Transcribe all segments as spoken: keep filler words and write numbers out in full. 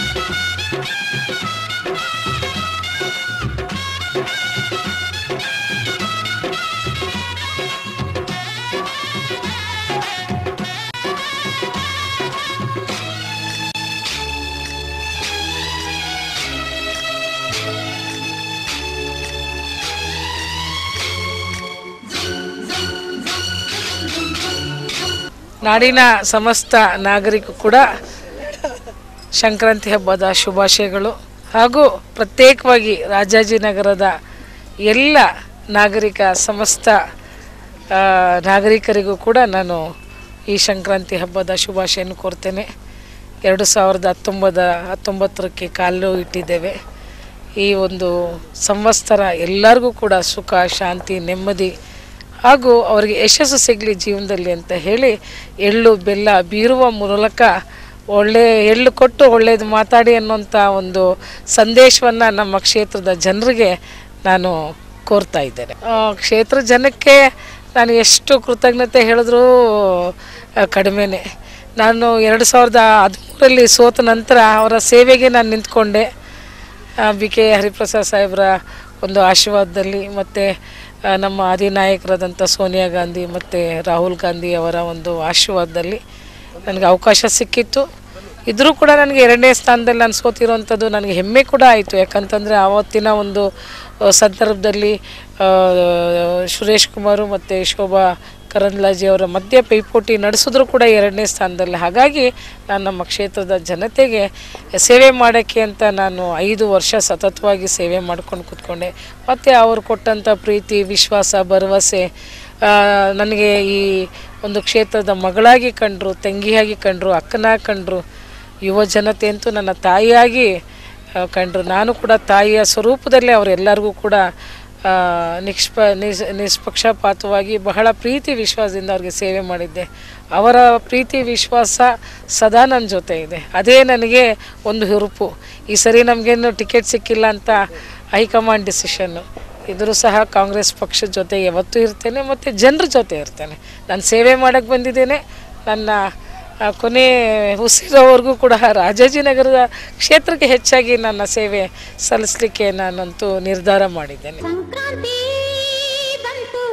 ನಾಡಿನ ಸಮಸ್ತ ನಾಗರಿಕರು ಕೂಡ ಸಂಕ್ರಾಂತಿ ಹಬ್ಬದ ಶುಭಾಶಯಗಳು ಹಾಗೂ ಪ್ರತ್ಯೇಕವಾಗಿ ರಾಜಾಜಿನಗರದ ಎಲ್ಲ ನಾಗರಿಕ ಸಮಸ್ತ ನಾಗರಿಕರಿಗೂ ಕೂಡ ನಾನು ಈ ಸಂಕ್ರಾಂತಿ ಹಬ್ಬದ ಶುಭಾಶಯವನ್ನು ಕೋರ್ತೇನೆ. ಎರಡು ಸಾವಿರದ ಹತ್ತೊಂಬತ್ತ ಹತ್ತೊಂಬತ್ತರಕ್ಕೆ ಕಾಲು ಇಟ್ಟಿದ್ದೇವೆ. ಈ ಒಂದು ಸಂವತ್ಸರ ಎಲ್ಲರಿಗೂ ಕೂಡ ಸುಖ, ಶಾಂತಿ, ನೆಮ್ಮದಿ ಹಾಗೂ ಅವರಿಗೆ ಯಶಸ್ಸು ಸಿಗಲಿ ಜೀವನದಲ್ಲಿ ಅಂತ ಹೇಳಿ ಎಳ್ಳು ಬೆಲ್ಲ ಬೀರುವ ಮೂಲಕ ಒಳ್ಳೆ ಎಳ್ಳು ಕೊಟ್ಟು ಒಳ್ಳೆಯದು ಮಾತಾಡಿ ಅನ್ನೋಂಥ ಒಂದು ಸಂದೇಶವನ್ನು ನಮ್ಮ ಕ್ಷೇತ್ರದ ಜನರಿಗೆ ನಾನು ಕೋರ್ತಾ ಇದ್ದೇನೆ. ಕ್ಷೇತ್ರ ಜನಕ್ಕೆ ನಾನು ಎಷ್ಟು ಕೃತಜ್ಞತೆ ಹೇಳಿದ್ರೂ ಕಡಿಮೆನೇ. ನಾನು ಎರಡು ಸಾವಿರದ ಹದಿಮೂರರಲ್ಲಿ ಸೋತ ನಂತರ ಅವರ ಸೇವೆಗೆ ನಾನು ನಿಂತ್ಕೊಂಡೆ. ಬಿ ಕೆ ಹರಿಪ್ರಸಾದ್ ಸಾಹೇಬ್ರ ಒಂದು ಆಶೀರ್ವಾದದಲ್ಲಿ ಮತ್ತು ನಮ್ಮ ಅಧಿನಾಯಕರಾದಂಥ ಸೋನಿಯಾ ಗಾಂಧಿ ಮತ್ತು ರಾಹುಲ್ ಗಾಂಧಿ ಅವರ ಒಂದು ಆಶೀರ್ವಾದದಲ್ಲಿ ನನಗೆ ಅವಕಾಶ ಸಿಕ್ಕಿತ್ತು. ಇದ್ರೂ ಕೂಡ ನನಗೆ ಎರಡನೇ ಸ್ಥಾನದಲ್ಲಿ ನಾನು ಸೋತಿರೋವಂಥದ್ದು ನನಗೆ ಹೆಮ್ಮೆ ಕೂಡ ಆಯಿತು. ಯಾಕಂತಂದರೆ ಆವತ್ತಿನ ಒಂದು ಸಂದರ್ಭದಲ್ಲಿ ಸುರೇಶ್ ಕುಮಾರು ಮತ್ತು ಶೋಭಾ ಕರಂದ್ಲಾಜೆ ಅವರ ಮಧ್ಯೆ ಪೈಪೋಟಿ ನಡೆಸಿದ್ರು ಕೂಡ ಎರಡನೇ ಸ್ಥಾನದಲ್ಲಿ. ಹಾಗಾಗಿ ನಾನು ನಮ್ಮ ಕ್ಷೇತ್ರದ ಜನತೆಗೆ ಸೇವೆ ಮಾಡೋಕ್ಕೆ ಅಂತ ನಾನು ಐದು ವರ್ಷ ಸತತವಾಗಿ ಸೇವೆ ಮಾಡ್ಕೊಂಡು ಕೂತ್ಕೊಂಡೆ. ಮತ್ತು ಅವರು ಕೊಟ್ಟಂಥ ಪ್ರೀತಿ, ವಿಶ್ವಾಸ, ಭರವಸೆ ನನಗೆ ಈ ಒಂದು ಕ್ಷೇತ್ರದ ಮಗಳಾಗಿ ಕಂಡರು, ತಂಗಿಯಾಗಿ ಕಂಡರು, ಅಕ್ಕನಾಗಿ ಕಂಡರು, ಯುವ ಜನತೆ ಅಂತೂ ನನ್ನ ತಾಯಿಯಾಗಿ ಕಂಡರು. ನಾನು ಕೂಡ ತಾಯಿಯ ಸ್ವರೂಪದಲ್ಲೇ ಅವರೆಲ್ಲರಿಗೂ ಕೂಡ ನಿಷ್ಪ ನಿಸ್ ನಿಷ್ಪಕ್ಷಪಾತವಾಗಿ ಬಹಳ ಪ್ರೀತಿ ವಿಶ್ವಾಸದಿಂದ ಅವ್ರಿಗೆ ಸೇವೆ ಮಾಡಿದ್ದೆ. ಅವರ ಪ್ರೀತಿ ವಿಶ್ವಾಸ ಸದಾ ನನ್ನ ಜೊತೆ ಇದೆ. ಅದೇ ನನಗೆ ಒಂದು ಹುರುಪು. ಈ ಸರಿ ನಮಗೇನು ಟಿಕೆಟ್ ಸಿಕ್ಕಿಲ್ಲ ಅಂತ ಹೈಕಮಾಂಡ್ ಡಿಸಿಷನ್ನು ಇದ್ರೂ ಸಹ ಕಾಂಗ್ರೆಸ್ ಪಕ್ಷದ ಜೊತೆ ಯಾವತ್ತೂ ಇರ್ತೇನೆ ಮತ್ತು ಜನರ ಜೊತೆ ಇರ್ತೇನೆ. ನಾನು ಸೇವೆ ಮಾಡೋಕ್ಕೆ ಬಂದಿದ್ದೇನೆ. ನನ್ನ ಕೊನೆ ಉಸಿರೋವರೆಗೂ ಕೂಡ ರಾಜಾಜಿನಗರದ ಕ್ಷೇತ್ರಕ್ಕೆ ಹೆಚ್ಚಾಗಿ ನನ್ನ ಸೇವೆ ಸಲ್ಲಿಸಲಿಕ್ಕೆ ನಾನಂತೂ ನಿರ್ಧಾರ ಮಾಡಿದ್ದೇನೆ. ಸಂಕ್ರಾಂತಿ ಬಂತು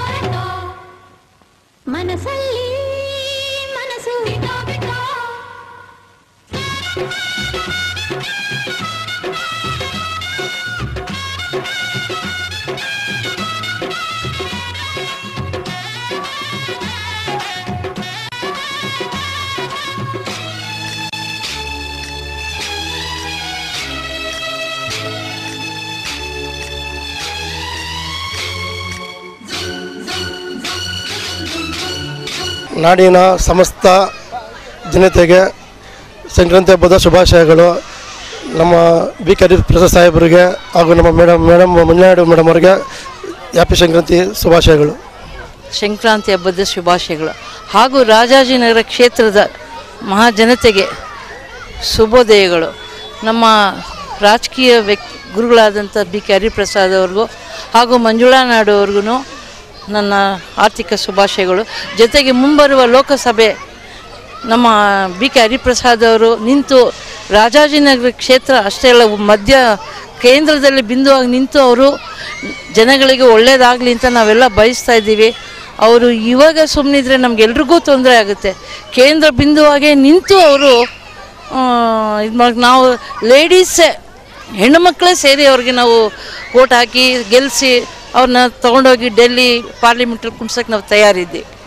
ಮನಸ್ಸಲ್ಲಿ ಮನಸ್ಸು ನಾಡಿನ ಸಮಸ್ತ ಜನತೆಗೆ ಸಂಕ್ರಾಂತಿ ಹಬ್ಬದ ಶುಭಾಶಯಗಳು. ನಮ್ಮ ಬಿ ಕೆ ಪ್ರಸಾದ್ ಸಾಹೇಬರಿಗೆ ಹಾಗೂ ನಮ್ಮ ಮೇಡಮ್ ಮೇಡಮ್ ಮಂಜುನಾಯ್ಡು ಮೇಡಮ್ ಅವರಿಗೆ ಹ್ಯಾಪಿ ಸಂಕ್ರಾಂತಿ ಶುಭಾಶಯಗಳು. ಸಂಕ್ರಾಂತಿ ಹಬ್ಬದ ಶುಭಾಶಯಗಳು ಹಾಗೂ ರಾಜಾಜಿನಗರ ಕ್ಷೇತ್ರದ ಮಹಾಜನತೆಗೆ ಶುಭೋದಯಗಳು. ನಮ್ಮ ರಾಜಕೀಯ ವ್ಯಕ್ತಿ ಗುರುಗಳಾದಂಥ ಬಿ ಕೆ ಹರಿಪ್ರಸಾದ್ ಅವ್ರಿಗೂ ಹಾಗೂ ಮಂಜುಳಾ ನಾಯ್ಡು ಅವ್ರಿಗೂ ನನ್ನ ಆರ್ಥಿಕ ಶುಭಾಶಯಗಳು. ಜೊತೆಗೆ ಮುಂಬರುವ ಲೋಕಸಭೆ ನಮ್ಮ ಬಿ ಕೆ ಹರಿಪ್ರಸಾದ್ ಅವರು ನಿಂತು ರಾಜಾಜಿನಗರ ಕ್ಷೇತ್ರ ಅಷ್ಟೇ ಅಲ್ಲ, ಮಧ್ಯ ಕೇಂದ್ರದಲ್ಲಿ ಬಿಂದುವಾಗಿ ನಿಂತು ಅವರು ಜನಗಳಿಗೆ ಒಳ್ಳೆಯದಾಗಲಿ ಅಂತ ನಾವೆಲ್ಲ ಬಯಸ್ತಾ ಇದ್ದೀವಿ. ಅವರು ಇವಾಗ ಸುಮ್ಮನಿದ್ರೆ ನಮಗೆಲ್ರಿಗೂ ತೊಂದರೆ ಆಗುತ್ತೆ. ಕೇಂದ್ರ ಬಿಂದುವಾಗೇ ನಿಂತು ಅವರು ಇದು ಮಾಡಿ ನಾವು ಲೇಡೀಸೇ ಹೆಣ್ಣುಮಕ್ಕಳೇ ಸೇರಿ ಅವ್ರಿಗೆ ನಾವು ವೋಟ್ ಹಾಕಿ ಗೆಲ್ಲಿಸಿ ಅವ್ರನ್ನ ತೊಗೊಂಡೋಗಿ ಡೆಲ್ಲಿ ಪಾರ್ಲಿಮೆಂಟಲ್ಲಿ ಕುಣ್ಸೋಕ್ಕೆ ನಾವು ತಯಾರಿದ್ದೀವಿ.